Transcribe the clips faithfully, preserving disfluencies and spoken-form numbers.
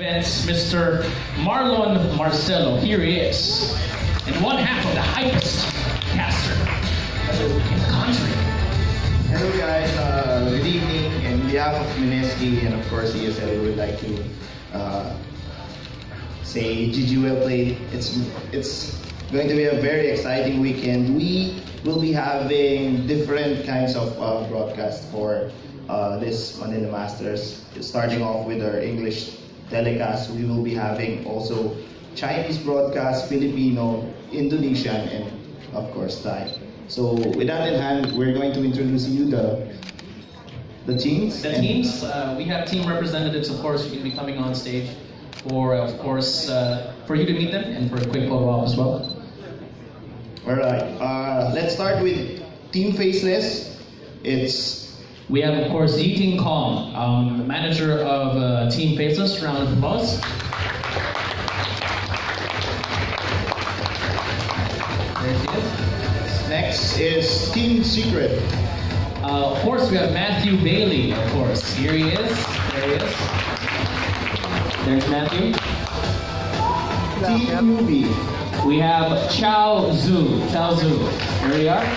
events, Mister Marlon Marcelo. Here he is. And one half of the hypest caster in the country. Hello guys, uh, good evening. On behalf of Mineski and of course E S L, we would like to uh, say G G well played. It's, it's going to be a very exciting weekend. We will be having different kinds of uh, broadcasts for uh, this Manila Masters. Starting off with our English telecast, we will be having also Chinese broadcast, Filipino, Indonesian, and of course Thai. So with that in hand, we're going to introduce you the the teams. The teams, uh, we have team representatives, of course, who can be coming on stage for, of course, uh, for you to meet them and for a quick photo op as well. All right, uh, let's start with Team Faceless. It's we have, of course, Yi-Ting Kong, um, the manager of uh, Team Faceless. Round of applause. There she is. Next is Team Secret. Uh, of course, we have Matthew Bailey, of course. Here he is. There he is. There's Matthew. Team Movie. We have Chao Zhu. Chao Zhu. Here we are.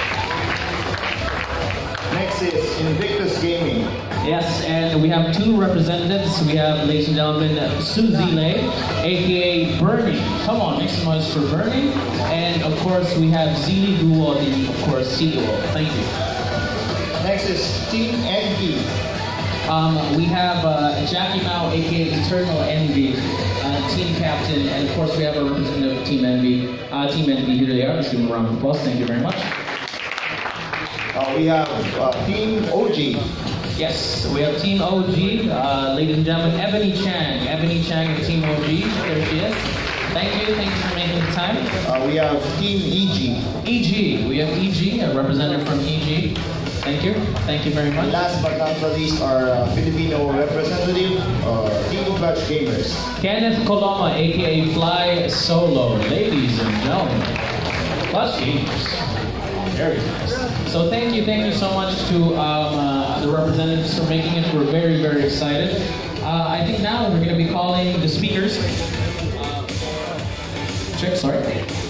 Next is Invictus Gaming. Yes, and we have two representatives. We have, ladies and gentlemen, Suzy Lei, aka Bernie. Come on, make some noise for Bernie. And of course, we have Zili Guo, the, of course, C E O. Thank you. Next is Team Envy. Um, we have uh, Jackie Mao, aka Eternal Envy, uh, team captain, and of course we have a representative of Team Envy. Uh, team Envy, here they are. Let's give them a round of applause. Thank you very much. Uh, we have uh, Team O G. Yes, we have Team O G, uh, ladies and gentlemen, Ebony Chang. Ebony Chang of Team O G. There she is. Thank you. Thank you for making the time. Uh, we have Team E G. E G. We have E G, a representative from E G. Thank you. Thank you very much. Last but not the least, our uh, Filipino representative, uh, Team Clutch Gamers. Kenneth Coloma, aka Fly Solo. Ladies and gentlemen, Clutch Gamers. Very nice. So thank you, thank you so much to um, uh, the representatives for making it. We're very, very excited. Uh, I think now we're going to be calling the speakers. Uh, check, sorry.